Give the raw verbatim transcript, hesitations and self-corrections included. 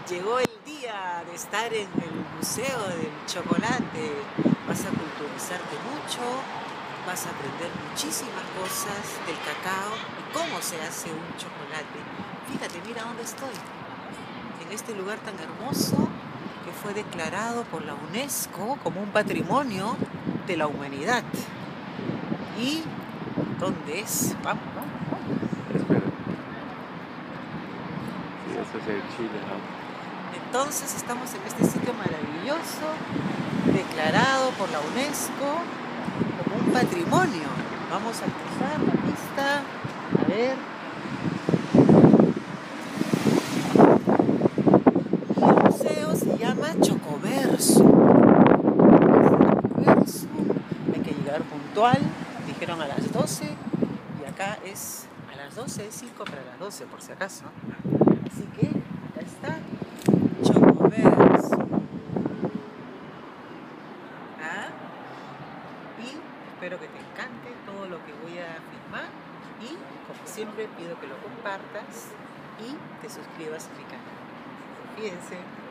Llegó el día de estar en el Museo del Chocolate. Vas a culturizarte mucho, vas a aprender muchísimas cosas del cacao y cómo se hace un chocolate. Fíjate, mira dónde estoy, en este lugar tan hermoso que fue declarado por la UNESCO como un patrimonio de la humanidad. ¿Y dónde es? Vamos, vamos, vamos. Espera. Sí, eso es el Chile, ¿no? Entonces estamos en este sitio maravilloso, declarado por la UNESCO como un patrimonio. Vamos a cruzar la pista, a ver. Y el museo se llama Chocoverso. Chocoverso. Hay que llegar puntual, dijeron a las doce, y acá es a las doce, cinco para las doce por si acaso. Así que acá está Chocoverso. ¿Ah? Y espero que te encante todo lo que voy a filmar y, como siempre, pido que lo compartas y te suscribas a mi canal. Fíjense.